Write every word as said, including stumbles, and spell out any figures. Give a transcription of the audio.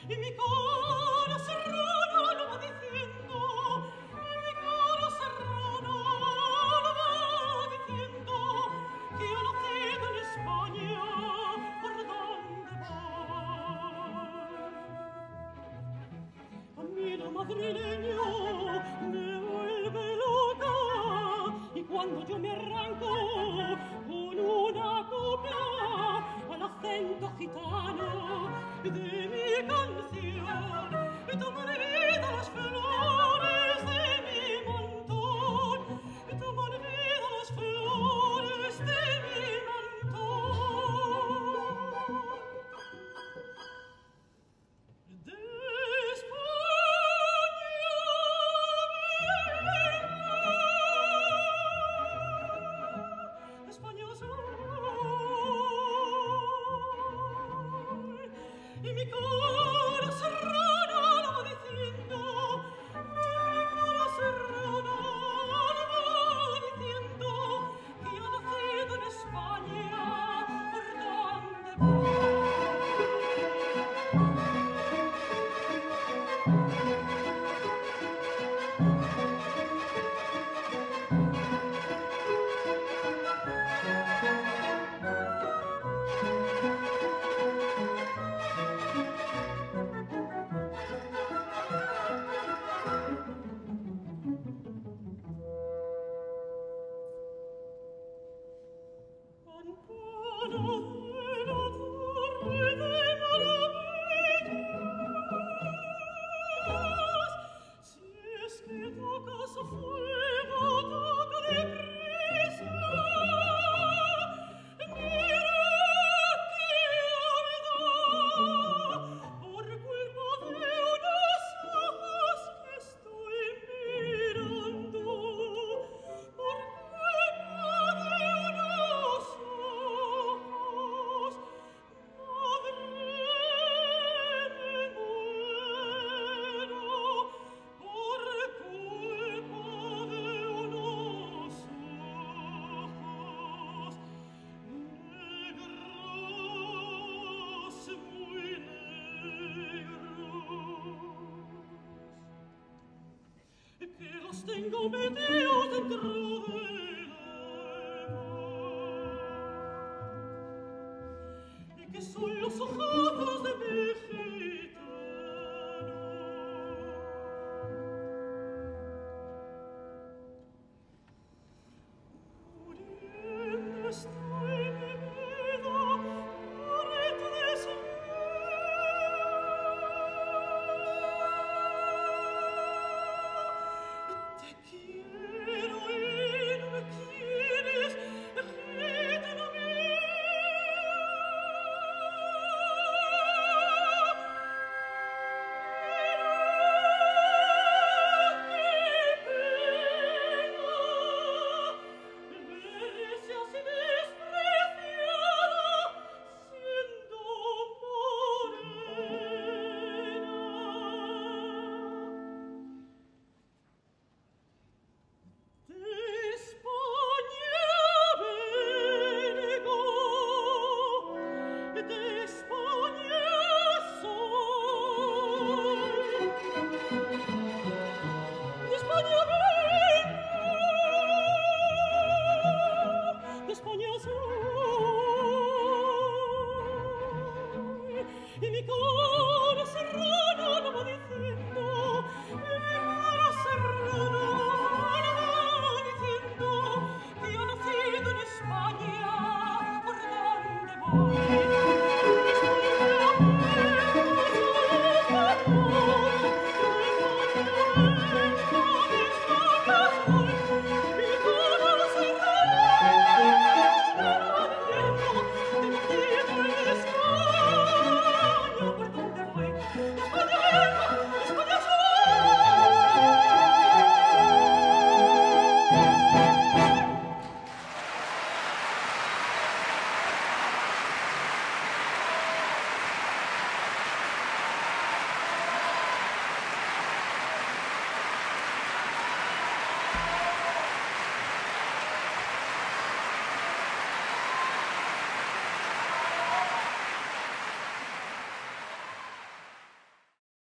y mi coro serrano lo va diciendo, y mi coro serrano lo va diciendo, que yo nacido en España, ¿por dónde va? A mí lo madrileño me vuelve loca, y cuando yo me arranco con una copla al acento gitano de mi canción, y toman vida las flores de mi mantón, y toman vida las flores de mi mantón. De España soy, y mi coro serrano lo va diciendo, y mi coro serrano lo va diciendo, que yo nacido en España, ¿por dónde voy? Tengo metidos dentro del alma, y que son los ojazos de mi gitano. Muriendo estoy mi vida, muerte de te quiero y no me quieres, gitano mío. Y mi coro serrano lo va diciendo, y mi coro serrano lo va diciendo, que yo nacido en España, ¿por dónde voy?